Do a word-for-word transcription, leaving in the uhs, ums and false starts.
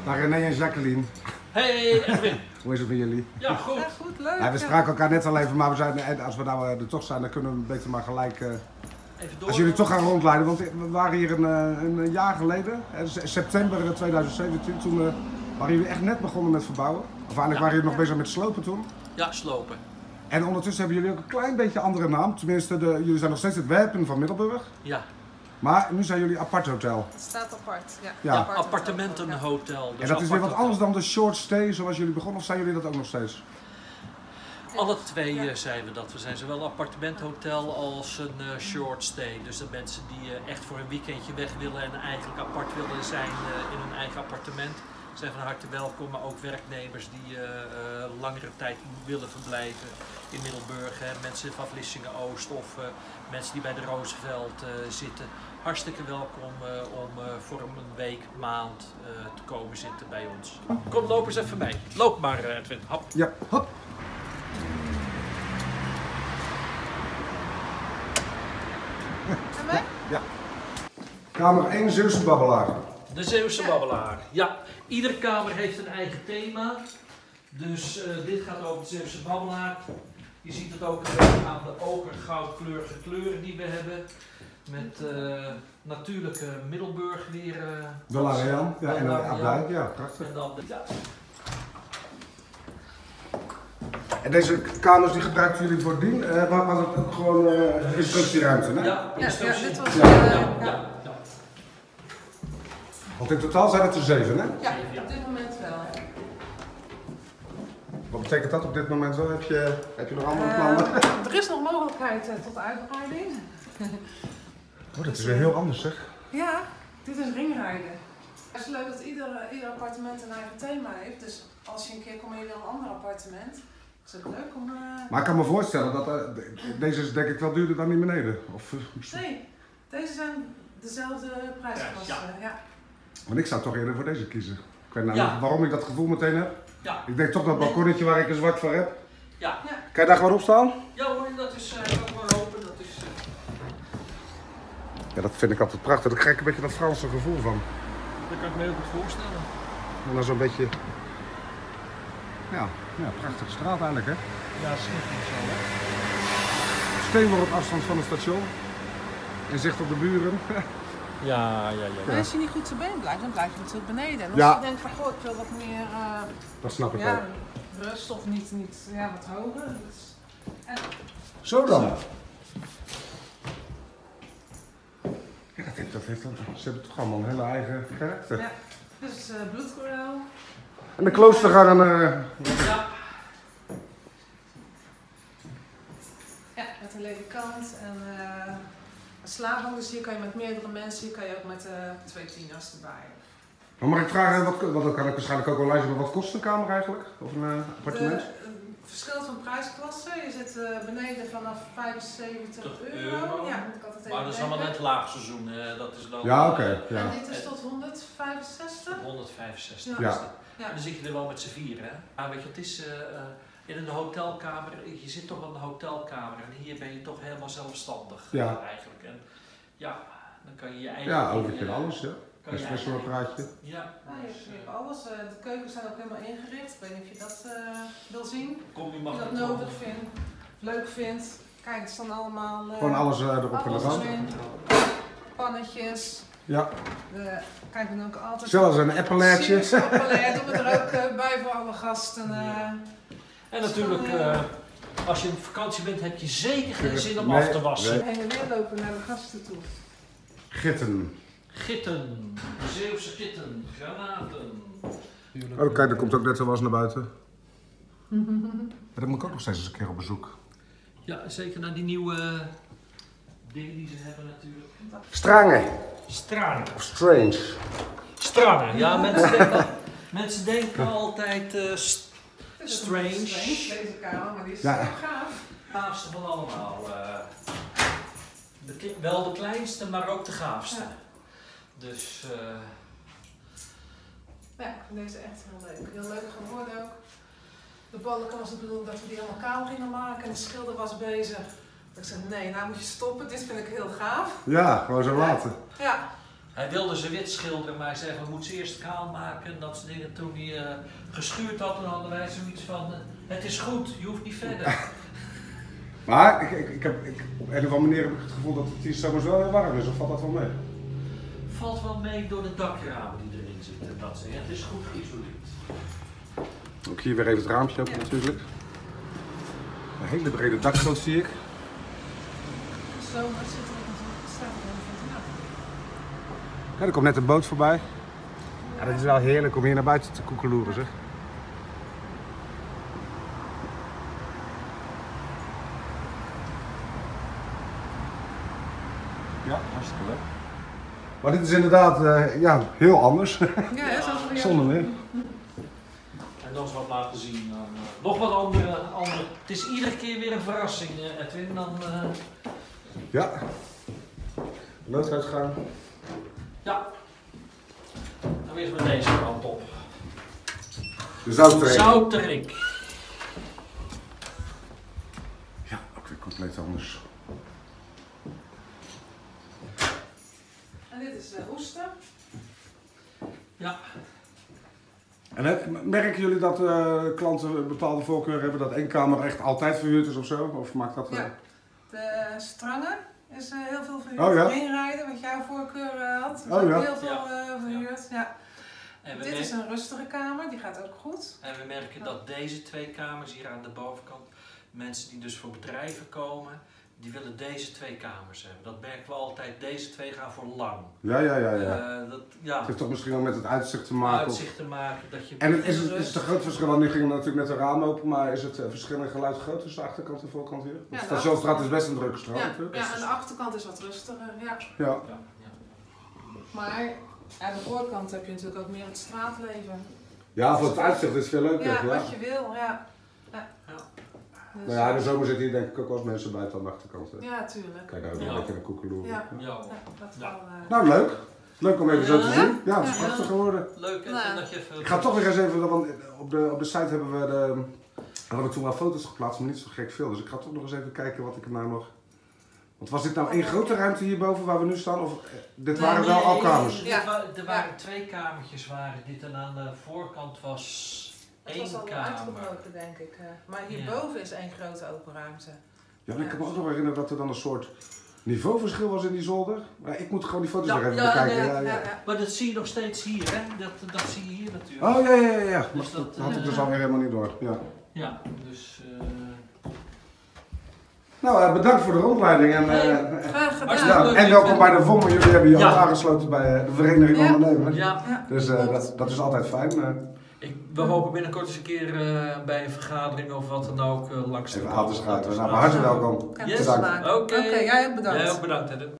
Dag René en Jacqueline. Hey Edwin. Hoe is het met jullie? Ja, goed. Ja, goed, leuk. Ja, we spraken elkaar net al even, maar we zijn, als we nou er toch zijn, dan kunnen we een beetje maar gelijk... Uh, even door. Als jullie toch gaan rondleiden, want we waren hier een, een jaar geleden, september tweeduizend zeventien, toen uh, waren jullie echt net begonnen met verbouwen. Of eigenlijk ja. waren jullie nog bezig met slopen toen? Ja, slopen. En ondertussen hebben jullie ook een klein beetje andere naam. Tenminste, de, jullie zijn nog steeds het Werpen van Middelburg. Ja. Maar nu zijn jullie apart hotel. Het staat apart, ja. Ja, ja appartementenhotel. Dus en dat is weer wat anders dan de short stay zoals jullie begonnen, of zijn jullie dat ook nog steeds? Alle twee ja. zijn we dat. We zijn zowel een appartementhotel als een uh, short stay. Dus de mensen die uh, echt voor een weekendje weg willen en eigenlijk apart willen zijn uh, in hun eigen appartement, zijn van harte welkom. Maar ook werknemers die uh, uh, langere tijd willen verblijven in Middelburg. Hè. Mensen van Vlissingen-Oost of uh, mensen die bij de Roosevelt uh, zitten. Hartstikke welkom uh, om uh, voor een week, maand uh, te komen zitten bij ons. Kom, loop eens even mee. Loop maar, uh, Edwin. Hop. Ja, hop. En mij? Ja. Kamer één, Zeeuwse babbelaar. De Zeeuwse babbelaar. Ja, iedere kamer heeft een eigen thema. Dus uh, dit gaat over de Zeeuwse babbelaar. Je ziet het ook aan de oker-goudkleurige kleuren die we hebben. Met uh, natuurlijke Middelburg weer. Uh, de Larian, ja, en de Abdij, ja, prachtig. En dan de, ja. En deze kamers die gebruikten jullie voordien, uh, was het ook gewoon uh, instructieruimte, hè? Ja, instructie. Ja, dit was, ja. Uh, ja, ja. ja, ja. Want in totaal zijn het er zeven, hè? Ja, op dit moment wel. Wat betekent dat op dit moment wel? Heb je, heb je nog andere plannen? Uh, er is nog mogelijkheid uh, tot uitbreiding. Oh, dat is weer heel anders, zeg. Ja, dit is ringrijden. Het is leuk dat ieder, ieder appartement een eigen thema heeft. Dus als je een keer komt in een ander appartement, is het leuk om... Uh... Maar ik kan me voorstellen dat uh, deze is denk ik wel duurder dan die beneden. Of, uh, nee, deze zijn dezelfde prijsklasse. Ja. Ja. Want ik zou toch eerder voor deze kiezen. Ik weet nou ja. niet waarom ik dat gevoel meteen heb. Ja. Ik denk toch dat balkonnetje waar ik een zwak voor heb. Ja. Ja. Kan je daar gewoon op staan? Ja hoor, dat is uh, gewoon open. Dat is, uh... Ja, dat vind ik altijd prachtig. Daar krijg ik een beetje dat Franse gevoel van. Dat kan ik me heel goed voorstellen. En dan zo'n beetje... Ja, ja, prachtige straat eigenlijk, hè? Ja, schitterend zo, hè? Steenworp op afstand van het station. En zicht op de buren. Ja, ja, ja. Maar als je niet goed te been blijft, dan blijf je natuurlijk beneden. En als ja. je denkt van, goh, ik wil wat meer... Uh, dat snap ik ja, wel. rust of niet, niet ja, wat hoger. Dus, en... Zo dan. Ja, dat heeft, dat heeft dan, ze hebben toch allemaal een hele eigen karakter. Ja, dit is uh, bloedkorrel. En de kloostergarren... Uh... Ja. Ja, met een ledikant en uh, een slaapbank. Dus hier kan je met meerdere mensen, hier kan je ook met uh, twee tieners erbij. Maar mag ik vragen, wat, wat dat kan ik waarschijnlijk ook wel luisteren, maar wat kost een kamer eigenlijk? Of een uh, appartement? De, uh, verschilt van prijsklasse. Je zit uh, beneden vanaf vijfenzeventig euro. euro. Ja, moet ik altijd even maar dat is allemaal net laagseizoen. Uh, dat is dan, ja, oké. Okay, uh, ja. En dit is tot honderdvijfenzestig? honderdvijfenzestig. Ja. Ja. Ja. En dan zit je er wel met z'n vieren. Hè? Maar weet je, het is uh, in een hotelkamer, je zit toch wel in een hotelkamer en hier ben je toch helemaal zelfstandig ja. uh, eigenlijk. En ja, dan kan je je eigen... Ja, overtje en alles, ja. Kan een espresso-apparaatje. Ja. Ja, je, hebt, je hebt alles. Uh, de keukens zijn ook helemaal ingericht. Ik weet niet of je dat uh, wil zien. Kom je Als je dat nodig vindt, leuk vindt. Kijk, het staan allemaal... Uh, Gewoon alles uh, erop en eraan. Pannetjes. Ja. De, kijk, we doen ook altijd... Zelfs een appelaatje. Appelaat doen we er ook uh, bij voor alle gasten. Uh, ja. En natuurlijk, uh, als je op vakantie bent, heb je zeker geen zin om nee, af te wassen. Nee. Heen en weer lopen naar de gasten toe. Gitten. Gitten, Zeeuwse gitten, granaten. Oh, kijk, er komt ook net zo was naar buiten. Maar dan moet ik ook nog steeds eens een keer op bezoek. Ja, zeker naar die nieuwe dingen die ze hebben natuurlijk. Strange. Strane. Of strange. Strane, ja, mensen denken, mensen denken altijd uh, st strange. strange. Deze kamer, maar die is ja. zo gaaf. Gaafste van allemaal. Uh, de, wel de kleinste, maar ook de gaafste. Ja. Dus... Uh, ja, ik vind deze echt heel leuk. Heel leuk geworden ook. De balken was het bedoeld dat we die helemaal kaal gingen maken en de schilder was bezig. Ik zei, nee, nou moet je stoppen, dit vind ik heel gaaf. Ja, gewoon zo laten. Ja. Hij wilde ze wit schilderen, maar hij zei van, moet ze eerst kaal maken en dat soort dingen. Toen hij uh, geschuurd had, toen hadden wij zoiets van, uh, het is goed, je hoeft niet verder. Maar ik, ik, ik heb, ik, op een of andere manier heb ik het gevoel dat het hier zomers wel heel warm is, of valt dat wel mee? Valt wel mee door de dakramen die erin zitten. Dat ze, het is goed geïsoleerd. Ook hier weer even het raampje open, ja. Natuurlijk. Een hele brede dakgoot zie ik. Zo, wat zit er in staat er een ventilator. Ja, er komt net een boot voorbij. Ja, dat is wel heerlijk om hier naar buiten te koekeloeren, zeg. Ja, hartstikke leuk. Maar dit is inderdaad uh, ja, heel anders. Ja, hè, zoals we Zonder meer. En nog eens wat laten zien. Dan, uh, nog wat andere, andere. Het is iedere keer weer een verrassing, uh, Edwin. Dan, uh... Ja. Nooduitgang. Ja. Dan weer met deze kant op. De zouttrek. Zouttrek. Ja, ook weer compleet anders. En dit is de hoesten. Ja. En he, merken jullie dat uh, klanten een bepaalde voorkeur hebben, dat één kamer echt altijd verhuurd is of zo? Of maakt dat... Uh... Ja, de strangen is uh, heel veel verhuurd. Oh, ja? Inrijden, wat jouw voorkeur uh, had, is oh, ook ja. heel veel uh, verhuurd. Ja. Ja. En we Dit is een rustige kamer, die gaat ook goed. En we merken dat deze twee kamers hier aan de bovenkant, mensen die dus voor bedrijven komen, die willen deze twee kamers hebben. Dat merken we altijd, deze twee gaan voor lang. Ja, ja, ja. ja. Uh, dat, ja. Het heeft toch misschien wel met het uitzicht te maken? Uitzicht te maken dat je... En is het, is het een groot verschil, want nu ging natuurlijk net een raam open, maar is het uh, verschil in geluid groot tussen de achterkant en de voorkant hier? Ja, de Stationsstraat is best een drukke straat ja, natuurlijk. ja, en de achterkant is wat rustiger, ja. Ja. Ja, ja. Maar aan de voorkant heb je natuurlijk ook meer het straatleven. Ja, voor het uitzicht is het veel leuker. Ja, Ja, wat je wil, ja. ja. Ja. Dus, nou ja, in de zomer zitten hier denk ik ook wel mensen buiten aan de achterkant. Hè. ja, tuurlijk. Kijk, daar ook Ja. een beetje naar koekeloeren. Ja. Ja. Ja, dat Ja. wel, uh... Nou, leuk. Leuk om even zo te Ja. zien. Ja, het is Ja. prachtig geworden. Leuk en Nou. dat je even... Ik ga toch weer eens even, want op de, op de site hebben we de, hadden we toen wel foto's geplaatst, maar niet zo gek veel. Dus ik ga toch nog eens even kijken wat ik er nou nog... Want was dit nou één grote ruimte hierboven waar we nu staan? Of dit waren wel al kamers? Ja. Er, wa er waren twee kamertjes waren dit en aan de voorkant was Het één was al kamer. uitgebroken, denk ik. uh. Maar hierboven is één grote open ruimte. Ja, maar ik kan me ook nog herinneren dat er dan een soort niveauverschil was in die zolder. Maar ik moet gewoon die foto's Ja, nog even ja, bekijken. ja, Ja, ja. Ja, ja. Maar dat zie je nog steeds hier, hè? Dat, dat zie je hier natuurlijk. Oh ja, ja, ja. ja. Dus dat dat, had ik uh, dus alweer helemaal niet door. Ja. Ja, dus... Uh... Nou, uh, bedankt voor de rondleiding. En, uh, Nee, Graag gedaan. Hartstikke ja, leuk. en welkom bij de V O M. Jullie hebben je Ja. ook aangesloten bij uh, de Vereniging Ja. Ondernemers. Ja, Ja. Dus uh, dat, dat is altijd fijn. Uh, ik, we hopen binnenkort eens een keer uh, bij een vergadering of wat dan ook uh, langs te even komen. aan te schuiven. Nou, maar hartelijk welkom. Kan Yes. het maken. Oké. Oké, jij ook bedankt. Jij ook bedankt, hè.